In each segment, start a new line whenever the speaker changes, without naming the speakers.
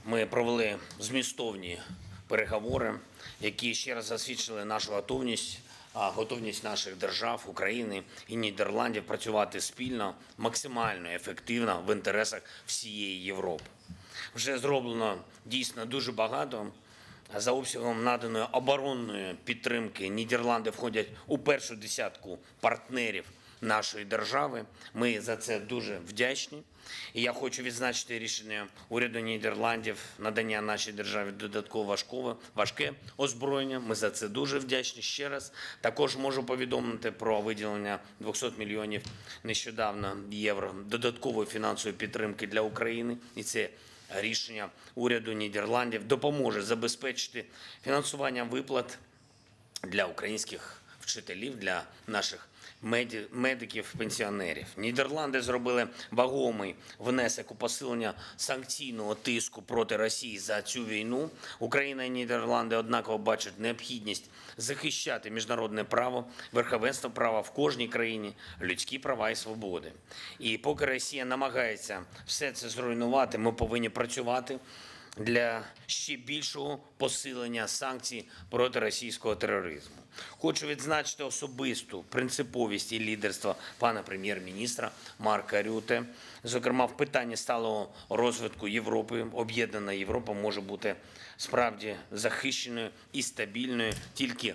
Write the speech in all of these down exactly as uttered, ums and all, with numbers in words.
Ми провели змістовні переговори, які ще раз засвідчили нашу готовність, готовність наших держав, України і Нідерландів працювати спільно, максимально ефективно в інтересах всієї Європи. Вже зроблено дійсно дуже багато. За обсягом наданої оборонної підтримки Нідерланди входять у першу десятку партнерів нашої держави. Ми за це дуже вдячні. І я хочу відзначити рішення уряду Нідерландів надання нашій державі додатково важкого, важке озброєння. Ми за це дуже вдячні ще раз. Також можу повідомити про виділення двохсот мільйонів нещодавно євро додаткової фінансової підтримки для України. І це рішення уряду Нідерландів допоможе забезпечити фінансування виплат для українських вчителів, для наших медиків, пенсіонерів. Нідерланди зробили вагомий внесок у посилення санкційного тиску проти Росії за цю війну. Україна і Нідерланди однаково бачать необхідність захищати міжнародне право, верховенство права в кожній країні, людські права і свободи. І поки Росія намагається все це зруйнувати, ми повинні працювати для ще більшого посилення санкцій проти російського тероризму. Хочу відзначити особисту принциповість і лідерство пана прем'єр-міністра Марка Рюте. Зокрема, в питанні сталого розвитку Європи, об'єднана Європа може бути справді захищеною і стабільною тільки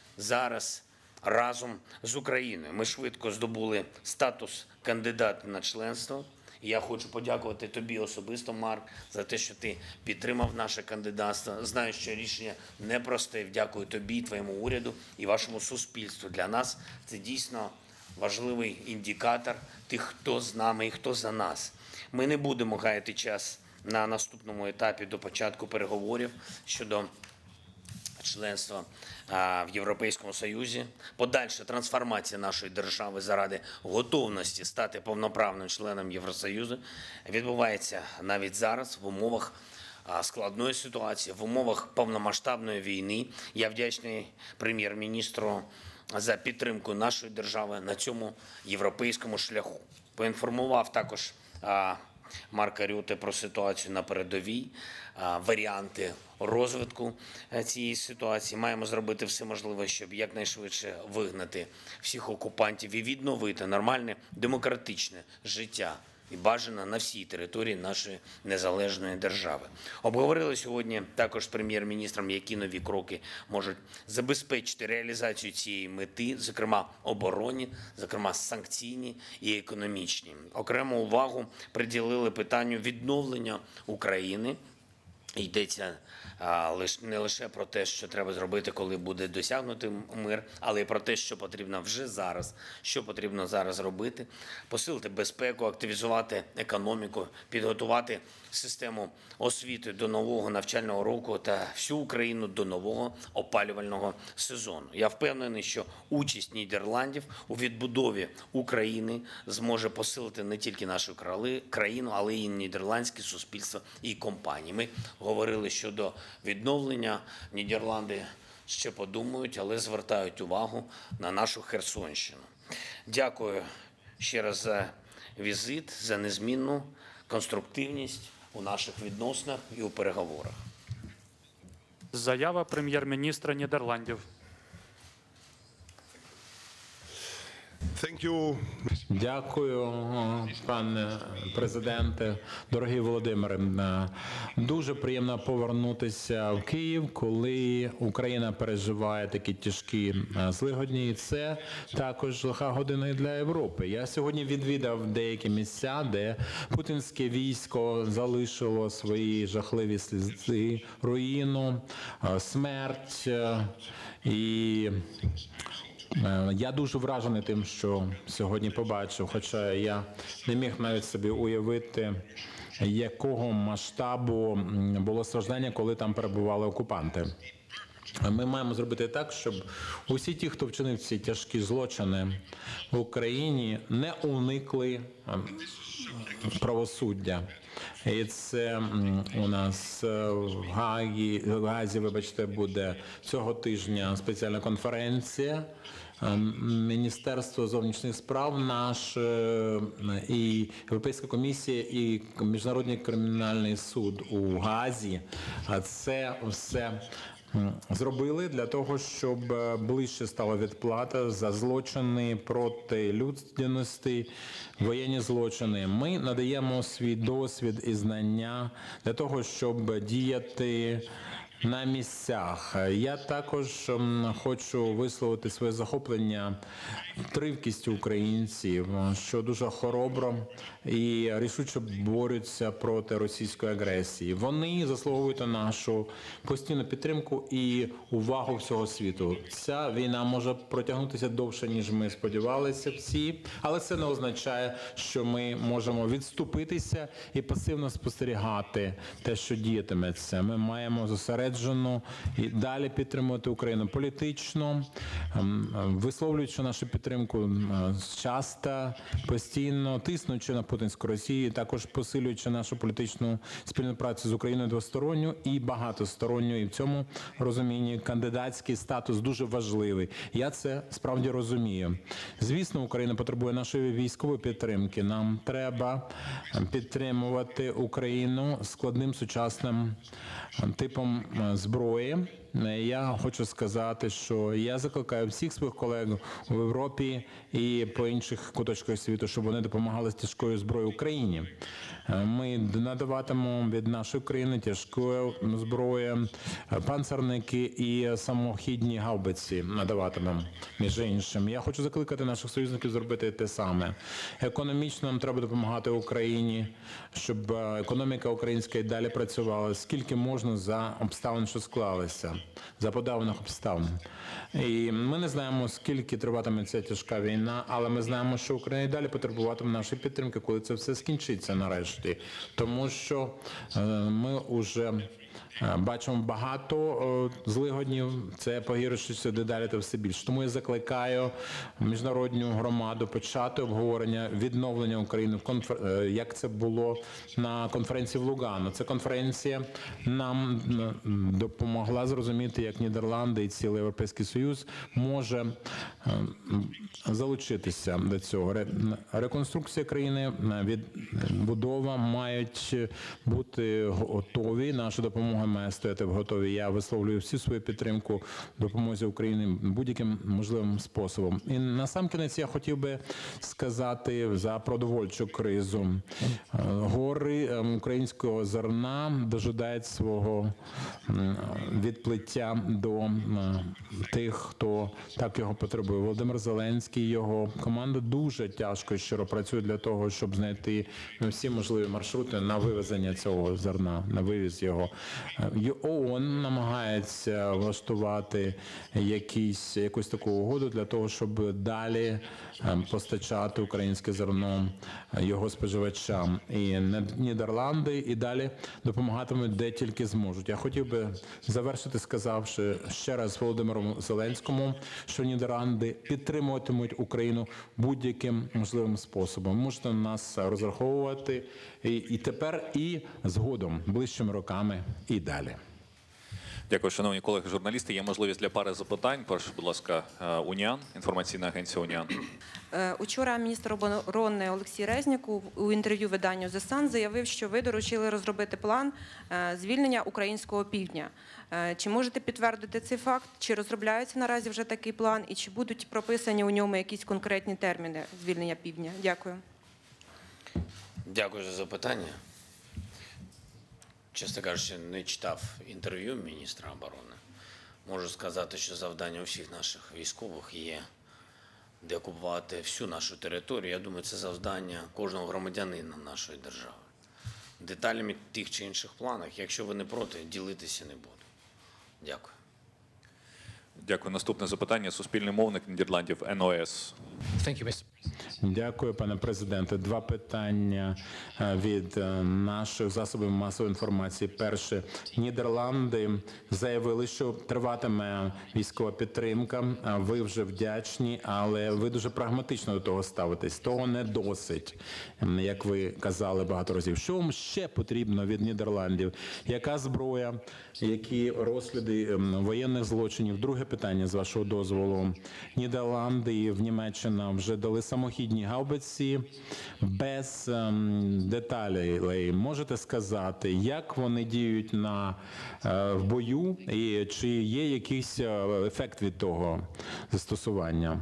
зараз разом з Україною. Ми швидко здобули статус кандидата на членство. Я хочу подякувати тобі особисто, Марк, за те, що ти підтримав наше кандидатство. Знаю, що рішення непросте. Дякую тобі, твоєму уряду і вашому суспільству. Для нас це дійсно важливий індикатор тих, хто з нами і хто за нас. Ми не будемо гаяти час на наступному етапі до початку переговорів щодо членства в Європейському Союзі, подальша трансформація нашої держави заради готовності стати повноправним членом Євросоюзу відбувається навіть зараз в умовах складної ситуації, в умовах повномасштабної війни. Я вдячний прем'єр-міністру за підтримку нашої держави на цьому європейському шляху. Поінформував також Марка Рюте про ситуацію на передовій, варіанти розвитку цієї ситуації. Маємо зробити все можливе, щоб якнайшвидше вигнати всіх окупантів і відновити нормальне демократичне життя і бажано на всій території нашої незалежної держави. Обговорили сьогодні також з прем'єр-міністром, які нові кроки можуть забезпечити реалізацію цієї мети, зокрема оборонні, зокрема санкційні і економічні. Окрему увагу приділили питанню відновлення України. Йдеться не лише про те, що треба зробити, коли буде досягнути мир, але й про те, що потрібно вже зараз, що потрібно зараз робити, посилити безпеку, активізувати економіку, підготувати систему освіти до нового навчального року та всю Україну до нового опалювального сезону. Я впевнений, що участь Нідерландів у відбудові України зможе посилити не тільки нашу країну, але й нідерландське суспільство і компанії. Ми говорили щодо відновлення. Нідерланди ще подумають, але звертають увагу на нашу Херсонщину. Дякую ще раз за візит, за незмінну конструктивність у наших відносинах і у переговорах.
Заява прем'єр-міністра Нідерландів.
Thank you.
Дякую, пане президенте. Дорогий Володимире, дуже приємно повернутися в Київ, коли Україна переживає такі тяжкі злигодні. І це також лиха година і для Європи. Я сьогодні відвідав деякі місця, де путінське військо залишило свої жахливі сліди, руїну, смерть. І я дуже вражений тим, що сьогодні побачив, хоча я не міг навіть собі уявити, якого масштабу було страждання, коли там перебували окупанти. Ми маємо зробити так, щоб усі ті, хто вчинив ці тяжкі злочини в Україні, не уникли правосуддя. І це у нас в Гагі, в Газі, вибачте, буде цього тижня спеціальна конференція е, Міністерство зовнішніх справ наш е, і Європейська комісія і Міжнародний кримінальний суд у Гаазі, а це все м, зробили для того, щоб е, ближче стала відплата за злочини проти людяності, воєнні злочини. Ми надаємо свій досвід і знання для того, щоб діяти на місцях. Я також м, хочу висловити своє захоплення тривкістю українців, що дуже хоробро і рішуче борються проти російської агресії. Вони заслуговують на нашу постійну підтримку і увагу всього світу. Ця війна може протягнутися довше, ніж ми сподівалися всі, але це не означає, що ми можемо відступитися і пасивно спостерігати те, що діятиметься. Ми маємо зосереджено і далі підтримувати Україну політично, ем, висловлюючи нашу підтримку ем, часто, постійно, тиснучи на путінську Росію, також посилюючи нашу політичну спільну працю з Україною двосторонню і багатосторонню. І в цьому розумінні кандидатський статус дуже важливий. Я це справді розумію. Звісно, Україна потребує нашої військової підтримки. Нам треба підтримувати Україну складним сучасним типом зброї. Я хочу сказати, що я закликаю всіх своїх колег у Європі і по інших куточках світу, щоб вони допомагали з тяжкою зброєю Україні. Ми надаватимемо від нашої країни тяжкої зброї, панцерники і самохідні гаубиці надаватимемо, між іншим. Я хочу закликати наших союзників зробити те саме. Економічно нам треба допомагати Україні, щоб економіка українська і далі працювала, скільки можна за обставин, що склалися, за подаваних обставин. І ми не знаємо, скільки триватиме ця тяжка війна, але ми знаємо, що Україна і далі потребуватиме нашої підтримки, коли це все скінчиться нарешті. Тому що е, ми вже бачимо багато злигоднів, це погіршується дедалі та все більше. Тому я закликаю міжнародну громаду почати обговорення відновлення України, як це було на конференції в Лугано. Ця конференція нам допомогла зрозуміти, як Нідерланди і цілий Європейський Союз може залучитися до цього. Реконструкція країни, відбудова мають бути готові. Наша допомога має стояти в готові. Я висловлюю всю свою підтримку допомозі Україні будь-яким можливим способом. І насамкінець я хотів би сказати за продовольчу кризу. Гори українського зерна дожидають свого відплиття до тих, хто так його потребує. Володимир Зеленський, його команда дуже тяжко і щиро працює для того, щоб знайти всі можливі маршрути на вивезення цього зерна, на вивіз його. ООН намагається влаштувати якісь, якусь таку угоду для того, щоб далі постачати українське зерно його споживачам. І Нідерланди і далі допомагатимуть де тільки зможуть. Я хотів би завершити, сказавши ще раз Володимиру Зеленському, що Нідерланди підтримуватимуть Україну будь-яким можливим способом. Можете на нас розраховувати і, і тепер, і згодом, ближчими роками і далі.
Дякую, шановні колеги журналісти. Є можливість для пари запитань. Перше, будь ласка, Уніан, інформаційна агенція Уніан.
Учора міністр оборони Олексій Резнік у інтерв'ю виданню The Sun заявив, що ви доручили розробити план звільнення українського півдня. Чи можете підтвердити цей факт? Чи розробляється наразі вже такий план? І чи будуть прописані у ньому якісь конкретні терміни звільнення півдня? Дякую.
Дякую за запитання. Чесно кажучи, не читав інтерв'ю міністра оборони. Можу сказати, що завдання усіх наших військових є деокупувати всю нашу територію. Я думаю, це завдання кожного громадянина нашої держави. Деталями тих чи інших планах, якщо ви не проти, ділитися не буду. Дякую.
Дякую. Наступне запитання. Суспільний мовник Нідерландів ен о ес.
Дякую, пане президенте. Два питання від наших засобів масової інформації. Перше, Нідерланди заявили, що триватиме військова підтримка. Ви вже вдячні, але ви дуже прагматично до того ставитесь. Того не досить, як ви казали багато разів. Що вам ще потрібно від Нідерландів? Яка зброя? Які розсліди воєнних злочинів? Друге питання, з вашого дозволу. Нідерланди і в Німеччина вже дали самохідні гаубиці без ем, деталей. Можете сказати, як вони діють на, е, в бою і чи є якийсь е, ефект від того застосування?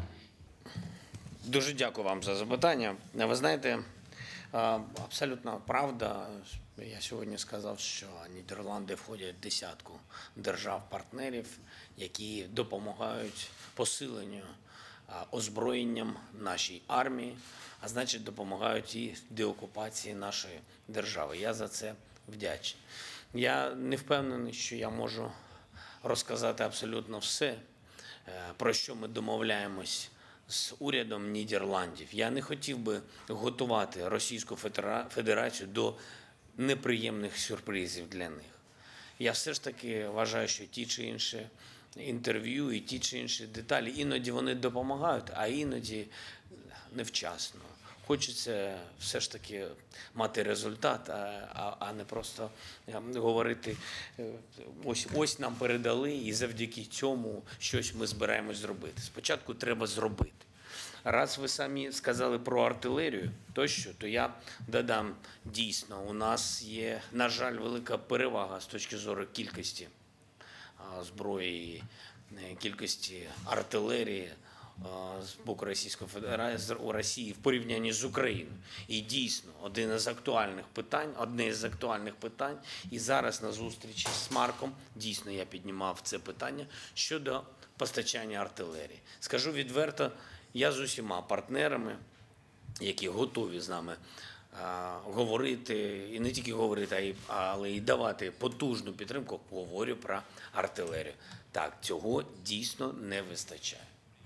Дуже дякую вам за запитання. Ви знаєте, а, абсолютно правда. Я сьогодні сказав, що Нідерланди входять в десятку держав-партнерів, які допомагають посиленню, а, озброєнням нашій армії, а значить допомагають і деокупації нашої держави. Я за це вдячний. Я не впевнений, що я можу розказати абсолютно все, е, про що ми домовляємось з урядом Нідерландів. Я не хотів би готувати Російську Федера- Федерацію до неприємних сюрпризів для них. Я все ж таки вважаю, що ті чи інші інтерв'ю і ті чи інші деталі, іноді вони допомагають, а іноді невчасно. Хочеться все ж таки мати результат, а, а, а не просто е, говорити, е, ось, ось нам передали, і завдяки цьому щось ми збираємось зробити. Спочатку треба зробити. Раз ви самі сказали про артилерію тощо, то я додам, дійсно, у нас є, на жаль, велика перевага з точки зору кількості а, зброї, е, кількості артилерії з боку Російської Федерації у Росії в порівнянні з Україною. І дійсно, один із актуальних питань, одне із актуальних питань, і зараз на зустрічі з Марком, дійсно, я піднімав це питання щодо постачання артилерії. Скажу відверто, я з усіма партнерами, які готові з нами а, говорити, і не тільки говорити, а й, але й давати потужну підтримку, говорю про артилерію. Так, цього дійсно не вистачає.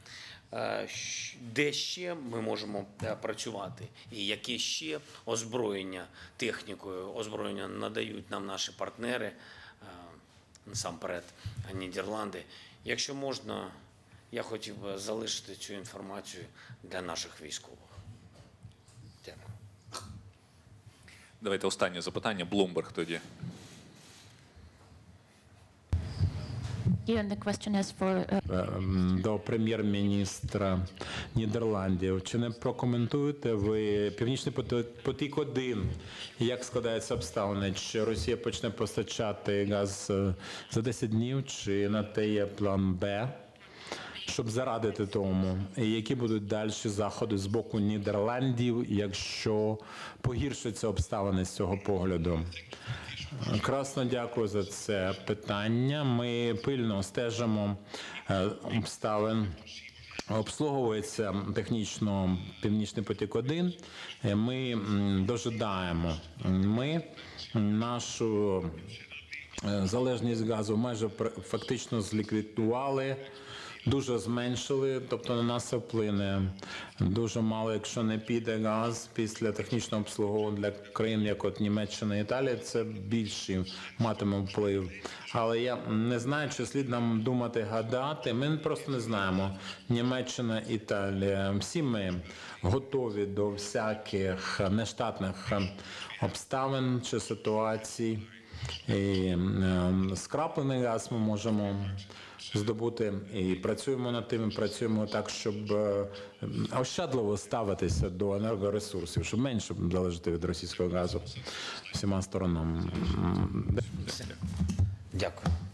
Де ще ми можемо працювати, і яке ще озброєння, технікою озброєння надають нам наші партнери, насамперед Нідерланди. Якщо можна, я хотів би залишити цю інформацію для наших військових. Дякую.
Давайте останнє запитання. Блумберг тоді.
And the question is for uh,
Ем, До прем'єр-міністра Нідерландів. Чи не прокоментуєте ви Північний потік один? Як складаються обставини? Чи Росія почне постачати газ е, за десять днів, чи на те є план Б, щоб зарадити тому? І які будуть далі заходи з боку Нідерландів, якщо погіршуються обставини з цього погляду? Красно дякую за це питання. Ми пильно стежимо е, обставин. Обслуговується технічно Північний потік один. Е, Ми м, дожидаємо. Ми нашу е, залежність газу майже пр- фактично зліквідували. Дуже зменшили, тобто на нас це вплине дуже мало, якщо не піде газ після технічного обслуговування для країн, як от Німеччина і Італія, це більший матиме вплив. Але я не знаю, чи слід нам думати, гадати, ми просто не знаємо. Німеччина, Італія, всі ми готові до всяких нештатних обставин чи ситуацій. І е, скраплений газ ми можемо здобути і працюємо над тим, і працюємо так, щоб е, ощадливо ставитися до енергоресурсів, щоб менше залежати від російського газу всіма сторонами.
Дякую.